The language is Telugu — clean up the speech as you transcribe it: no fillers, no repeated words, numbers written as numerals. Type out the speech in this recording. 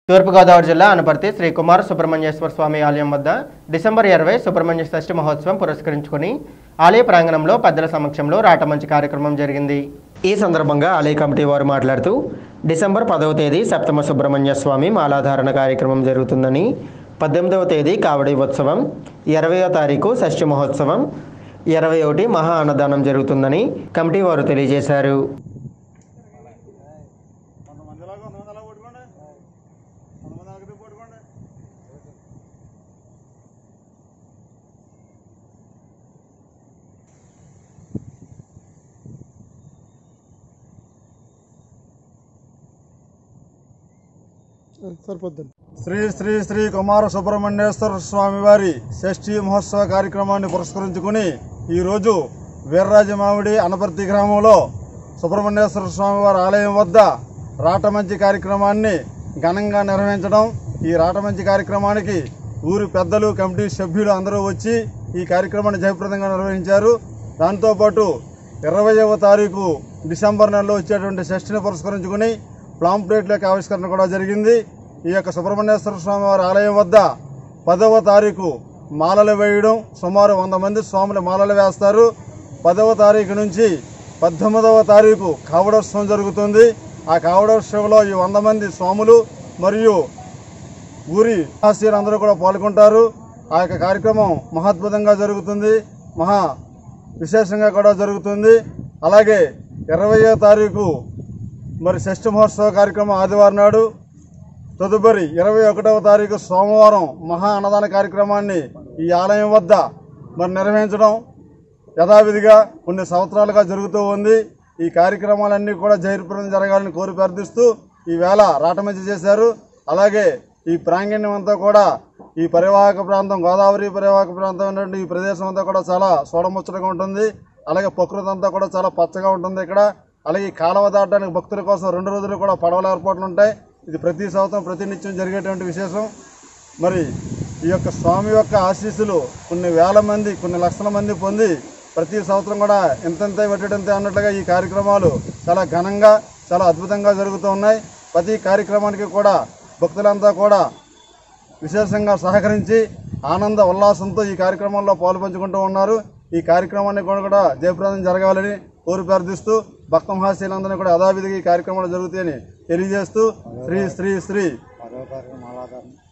తూర్పుగోదావరి జిల్లా అనపర్తి శ్రీ కుమార సుబ్రహ్మణ్యేశ్వర స్వామి ఆలయం వద్ద డిసెంబర్ 20 సుబ్రహ్మణ్య షష్ఠి మహోత్సవం పురస్కరించుకుని ఆలయ ప్రాంగణంలో పెద్దల సమక్షంలో రాటమంచి కార్యక్రమం జరిగింది। ఈ సందర్భంగా ఆలయ కమిటీ వారు మాట్లాడుతూ డిసెంబర్ 10వ తేదీ సప్తమ సుబ్రహ్మణ్య స్వామి మాలాధారణ కార్యక్రమం జరుగుతుందని, 18వ తేదీ కావడి ఉత్సవం, 20వ తారీఖు షష్ఠి మహోత్సవం, 21 మహా అన్నదానం జరుగుతుందని కమిటీ వారు తెలియజేశారు। శ్రీ శ్రీ శ్రీ కుమార సుబ్రహ్మణ్యేశ్వర స్వామి వారి షష్ఠి మహోత్సవ కార్యక్రమాన్ని పురస్కరించుకుని ఈరోజు వీర్రాజమామిడి అనపర్తి గ్రామంలో సుబ్రహ్మణ్యేశ్వర స్వామి వారి ఆలయం వద్ద రాటమంచి కార్యక్రమాన్ని ఘనంగా నిర్వహించడం। ఈ రాటమంచి కార్యక్రమానికి ఊరి పెద్దలు, కమిటీ సభ్యులు అందరూ వచ్చి ఈ కార్యక్రమాన్ని జయప్రదంగా నిర్వహించారు। దాంతోపాటు 20వ తారీఖు డిసెంబర్ నెలలో వచ్చేటువంటి షష్ఠిని పురస్కరించుకుని ప్లాంప్లెట్ల యొక్క ఆవిష్కరణ కూడా జరిగింది। ఈ యొక్క సుబ్రహ్మణ్యేశ్వర స్వామి వారి ఆలయం వద్ద 10వ తారీఖు మాలలు వేయడం, సుమారు 100 మంది స్వాములు మాలలు వేస్తారు। 10వ తారీఖు నుంచి 18వ తారీఖు కావడోత్సవం జరుగుతుంది। ఆ కావడోత్సవంలో ఈ 100 మంది స్వాములు మరియు ఊరి అందరూ కూడా పాల్గొంటారు। ఆ యొక్క కార్యక్రమం మహాద్భుతంగా జరుగుతుంది, మహా విశేషంగా కూడా జరుగుతుంది। అలాగే 20వ తారీఖు మరి షష్ఠి మహోత్సవ కార్యక్రమం ఆదివారం నాడు, తదుపరి 21వ తారీఖు సోమవారం మహా అన్నదాన కార్యక్రమాన్ని ఈ ఆలయం వద్ద మరి నిర్వహించడం యథావిధిగా కొన్ని సంవత్సరాలుగా జరుగుతూ ఉంది। ఈ కార్యక్రమాలన్నీ కూడా జయప్రదం జరగాలని కోరి ప్రార్థిస్తూ ఈవేళ రాటమంచి చేశారు। అలాగే ఈ ప్రాంగణ్యం అంతా కూడా ఈ పరివాహక ప్రాంతం, గోదావరి పరివాహక ప్రాంతం ఉన్నటువంటి ఈ ప్రదేశం అంతా కూడా చాలా చూడముచ్చటగా ఉంటుంది। అలాగే ప్రకృతి అంతా కూడా చాలా పచ్చగా ఉంటుంది ఇక్కడ। అలాగే ఈ కాలువ దాటడానికి భక్తుల కోసం 2 రోజులు కూడా పడవల ఏర్పాట్లు ఉంటాయి। ఇది ప్రతి సంవత్సరం ప్రతినిత్యం జరిగేటువంటి విశేషం। మరి ఈ యొక్క స్వామి యొక్క ఆశీస్సులు కొన్ని వేల మంది, కొన్ని లక్షల మంది పొంది ప్రతి సంవత్సరం కూడా ఎంతంతే పెట్టడంతే అన్నట్లుగా ఈ కార్యక్రమాలు చాలా ఘనంగా, చాలా అద్భుతంగా జరుగుతూ ఉన్నాయి। ప్రతి కార్యక్రమానికి కూడా భక్తులంతా కూడా విశేషంగా సహకరించి ఆనంద ఉల్లాసంతో ఈ కార్యక్రమంలో పాల్పంచుకుంటూ ఉన్నారు। ఈ కార్యక్రమాన్ని కూడా జయప్రదం జరగాలని కోరి ప్రార్థిస్తూ భక్త మహాశీలందరినీ కూడా యథావిధిగా ఈ కార్యక్రమాలు జరుగుతాయని తెలియజేస్తూ శ్రీ శ్రీ శ్రీ